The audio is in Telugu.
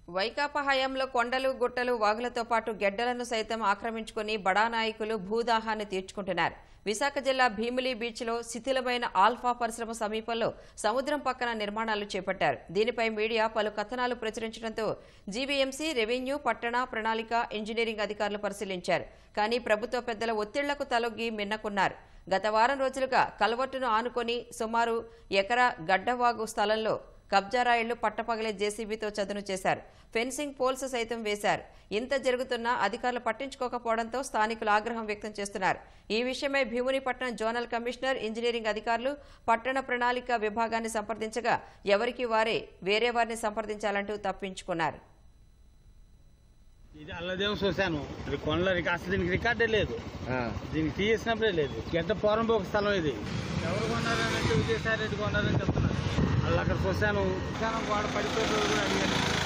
వైకాపా హయాంలో కొండలు గుట్టలు వాగులతో పాటు గెడ్డలను సైతం ఆక్రమించుకుని బడా నాయకులు భూదాహాన్ని తీర్చుకుంటున్నారు. విశాఖ జిల్లా భీమిలి బీచ్లో శిథిలమైన ఆల్ఫా పరిశ్రమ సమీపంలో సముద్రం పక్కన నిర్మాణాలు చేపట్టారు. దీనిపై మీడియా పలు కథనాలు ప్రచురించడంతో జీవీఎంసీ, రెవెన్యూ, పట్టణ ప్రణాళిక, ఇంజనీరింగ్ అధికారులు పరిశీలించారు. కానీ ప్రభుత్వ పెద్దల ఒత్తిళ్లకు తలొగ్గి మిన్నకున్నారు. గత వారం రోజులుగా కల్వర్టును ఆనుకొని సుమారు ఎకరా గడ్డవాగు స్థలంలో కబ్జారాయిళ్లు పట్టపగలే జేసీబీతో చదును చేశారు. ఫెన్సింగ్ పోల్స్ సైతం వేశారు. ఇంత జరుగుతున్నా అధికారులు పట్టించుకోకపోవడంతో స్థానికులు ఆగ్రహం వ్యక్తం చేస్తున్నారు. ఈ విషయమై భీమునిపట్నం జోనల్ కమిషనర్, ఇంజనీరింగ్ అధికారులు, పట్టణ ప్రణాళిక విభాగాన్ని సంప్రదించగా ఎవరికి వారే వేరే వారిని సంప్రదించాలంటూ తప్పించుకున్నారు. ఇది అల్లదేమో చూశాను. ఇది కొండల అసలు దీనికి రికార్డే లేదు, దీనికి తీసినప్పుడే లేదు. గడ్డ పోరంబోక స్థలం ఇది. ఎవరు కొన్నారని అంటే విజయసాయి రెడ్డి కొన్నారని చెప్తున్నారు. వాళ్ళు అక్కడ చూశాను, గోడ పడిపోయి కూడా అడిగాను.